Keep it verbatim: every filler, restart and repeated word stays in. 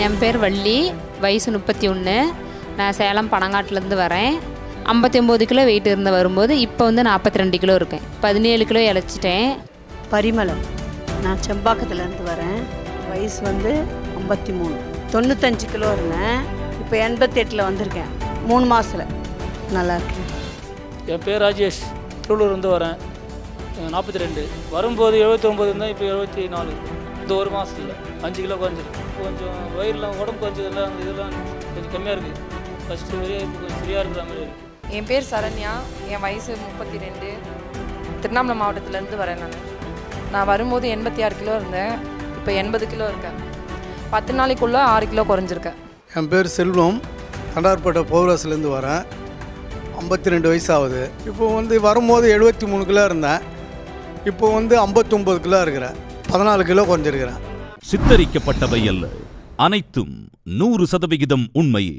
என் பேர் வள்ளி, வயசு முப்பத்தி ஒன்று. நான் சேலம் பனங்காட்டிலேருந்து வரேன். ஐம்பத்தி ஒம்பது கிலோ வெயிட் இருந்த வரும்போது இப்போ வந்து நாற்பத்தி ரெண்டு கிலோ இருக்கேன். பதினேழு கிலோ இழைச்சிட்டேன். பரிமளம், நான் செம்பாக்கத்துலேருந்து வரேன். வயசு வந்து ஐம்பத்தி மூணு. தொண்ணூத்தஞ்சு கிலோ இருந்தேன். இப்போ எண்பத்தெட்டில் வந்திருக்கேன். மூணு மாதத்தில் நல்லா இருக்கேன். என் பேர் ராஜேஷ், டூலூர்லேருந்து வரேன். நாற்பத்தி ரெண்டு வரும்போது எழுபத்தி ஒம்பது இருந்தால் இப்போ எழுபத்தி நாலு. இந்த ஒரு மாதத்தில் அஞ்சு கிலோ குறைஞ்சிருக்கு. கொஞ்சம் வயிறுலாம் உடம்பு குறைஞ்சதெல்லாம் அந்த இதெல்லாம் கொஞ்சம் கம்மியாக இருக்குது. ஃபஸ்ட்டு வரையே இப்போ கொஞ்சம் ஃப்ரீயாக இருக்கிற மாதிரி இருக்குது. என் பேர் சரண்யா, என் வயசு முப்பத்தி ரெண்டு. திருவண்ணாமலை மாவட்டத்திலேருந்து வரேன். நான் நான் வரும்போது எண்பத்தி ஆறு கிலோ இருந்தேன். இப்போ எண்பது கிலோ இருக்கேன். பத்து நாளைக்குள்ளே ஆறு கிலோ குறைஞ்சிருக்கேன். என் பேர் செல்வம், கண்டார்பேட்டை பௌராஸ்லேருந்து வரேன். ஐம்பத்தி ரெண்டு வயசு ஆகுது. இப்போ வந்து வரும்போது எழுபத்தி மூணு கிலோ இருந்தேன். இப்போ வந்து ஐம்பத்தொம்பது கிலோ இருக்கிறேன். பதினாலு கிலோ குறைஞ்சிருக்கிறேன். சித்தரிக்கப்பட்டவை அல்ல, அனைத்தும் நூறு சதவிகிதம் உண்மை.